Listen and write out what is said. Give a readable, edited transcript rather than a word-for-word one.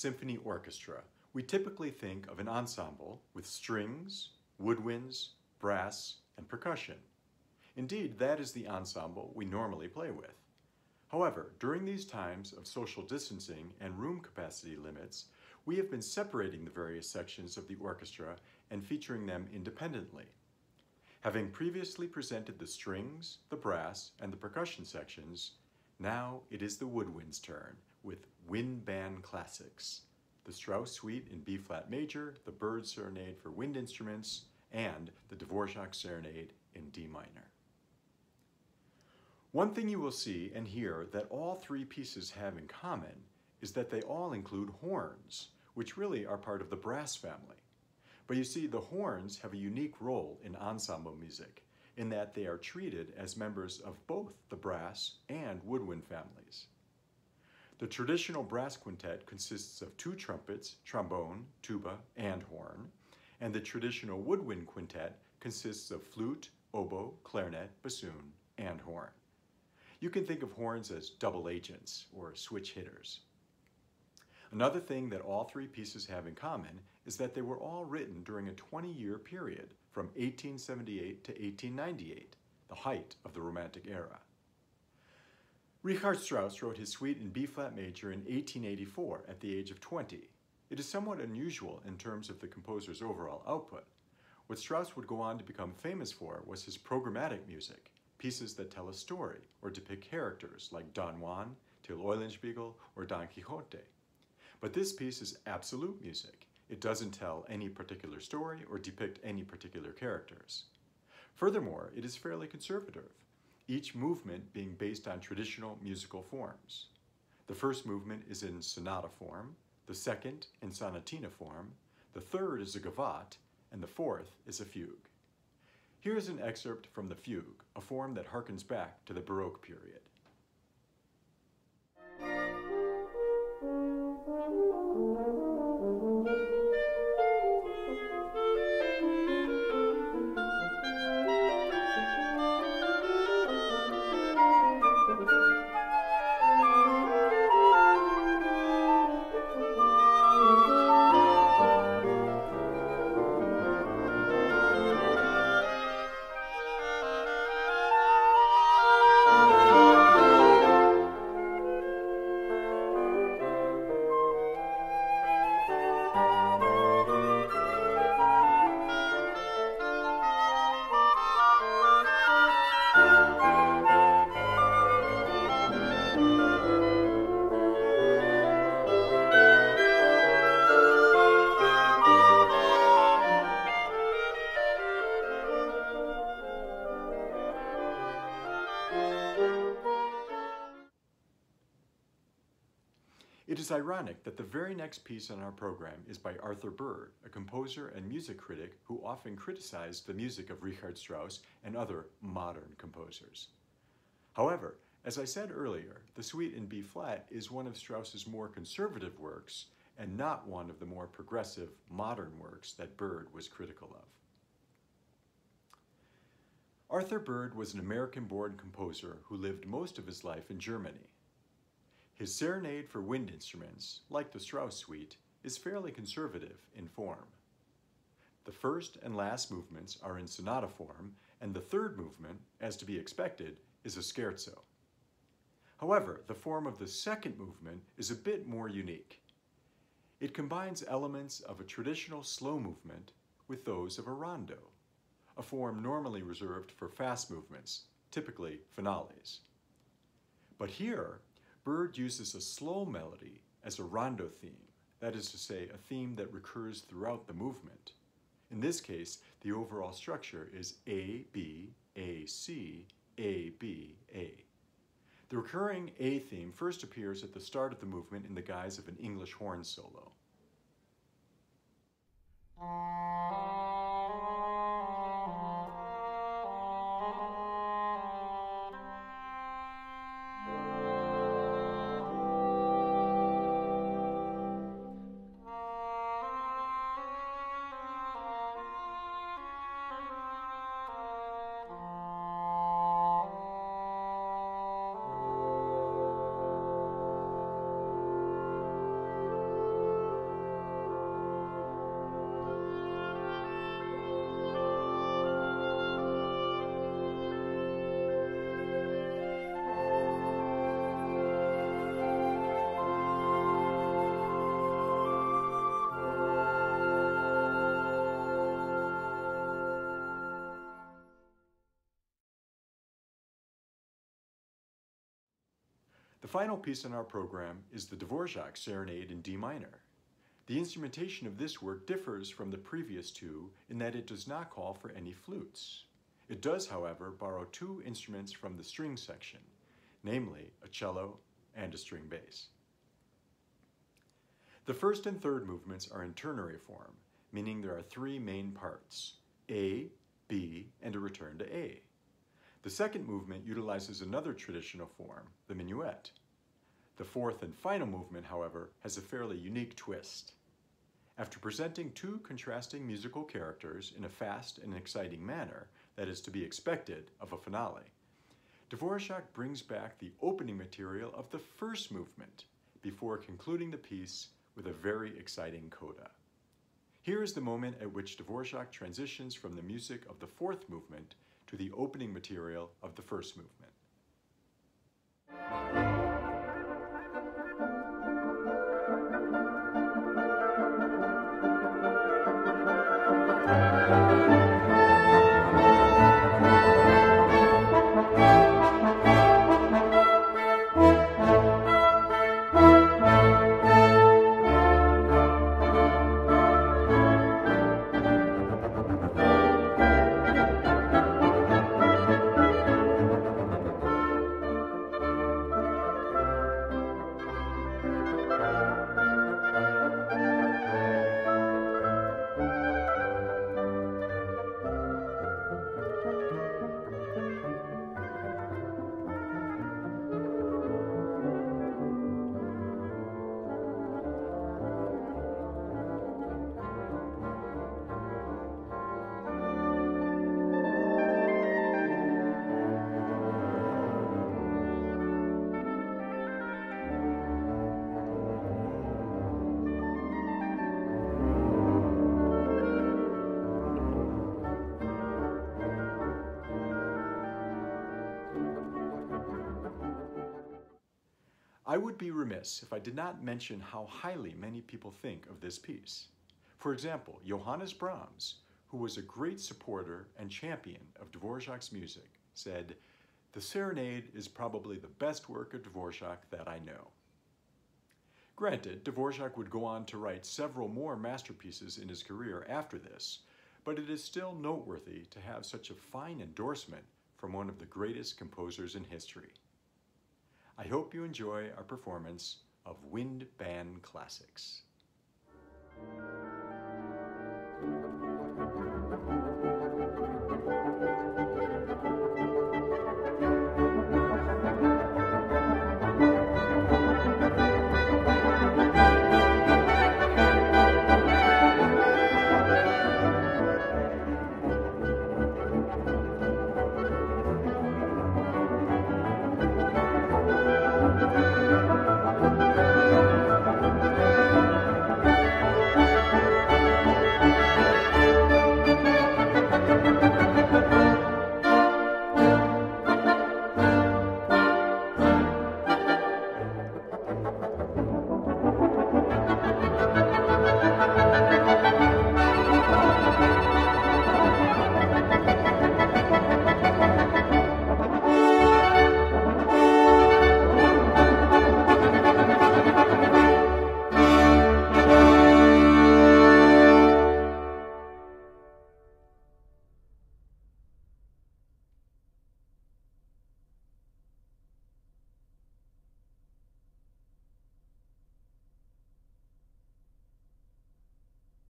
symphony orchestra, we typically think of an ensemble with strings, woodwinds, brass, and percussion. Indeed, that is the ensemble we normally play with. However, during these times of social distancing and room capacity limits, we have been separating the various sections of the orchestra and featuring them independently. Having previously presented the strings, the brass, and the percussion sections, now it is the woodwind's turn with Wind Band Classics, the Strauss Suite in B-flat major, the Byrd Serenade for wind instruments, and the Dvorak Serenade in D minor. One thing you will see and hear that all three pieces have in common is that they all include horns, which really are part of the brass family. But you see, the horns have a unique role in ensemble music in that they are treated as members of both the brass and woodwind families. The traditional brass quintet consists of 2 trumpets, trombone, tuba, and horn, and the traditional woodwind quintet consists of flute, oboe, clarinet, bassoon, and horn. You can think of horns as double agents or switch hitters. Another thing that all three pieces have in common is that they were all written during a 20-year period from 1878 to 1898, the height of the Romantic era. Richard Strauss wrote his suite in B-flat major in 1884 at the age of 20. It is somewhat unusual in terms of the composer's overall output. What Strauss would go on to become famous for was his programmatic music, pieces that tell a story or depict characters like Don Juan, Till Eulenspiegel, or Don Quixote. But this piece is absolute music. It doesn't tell any particular story or depict any particular characters. Furthermore, it is fairly conservative, each movement being based on traditional musical forms. The first movement is in sonata form, the second in sonatina form, the third is a gavotte, and the fourth is a fugue. Here is an excerpt from the fugue, a form that harkens back to the Baroque period. It is ironic that the very next piece on our program is by Arthur Byrd, a composer and music critic who often criticized the music of Richard Strauss and other modern composers. However, as I said earlier, the suite in B-flat is one of Strauss's more conservative works and not one of the more progressive modern works that Byrd was critical of. Arthur Byrd was an American-born composer who lived most of his life in Germany. His Serenade for wind instruments, like the Strauss suite, is fairly conservative in form. The first and last movements are in sonata form, and the third movement, as to be expected, is a scherzo. However, the form of the second movement is a bit more unique. It combines elements of a traditional slow movement with those of a rondo, a form normally reserved for fast movements, typically finales. But here, Byrd uses a slow melody as a rondo theme, that is to say, a theme that recurs throughout the movement. In this case, the overall structure is A, B, A, C, A, B, A. The recurring A theme first appears at the start of the movement in the guise of an English horn solo. final piece in our program is the Dvorak Serenade in D minor. The instrumentation of this work differs from the previous two in that it does not call for any flutes. It does, however, borrow two instruments from the string section, namely a cello and a string bass. The first and third movements are in ternary form, meaning there are three main parts, A, B, and a return to A. The second movement utilizes another traditional form, the minuet. The fourth and final movement, however, has a fairly unique twist. After presenting two contrasting musical characters in a fast and exciting manner that is to be expected of a finale, Dvorak brings back the opening material of the first movement before concluding the piece with a very exciting coda. Here is the moment at which Dvorak transitions from the music of the fourth movement to the opening material of the first movement. I would be remiss if I did not mention how highly many people think of this piece. For example, Johannes Brahms, who was a great supporter and champion of Dvorak's music, said, "The Serenade is probably the best work of Dvorak that I know." Granted, Dvorak would go on to write several more masterpieces in his career after this, but it is still noteworthy to have such a fine endorsement from one of the greatest composers in history. I hope you enjoy our performance of Wind Band Classics.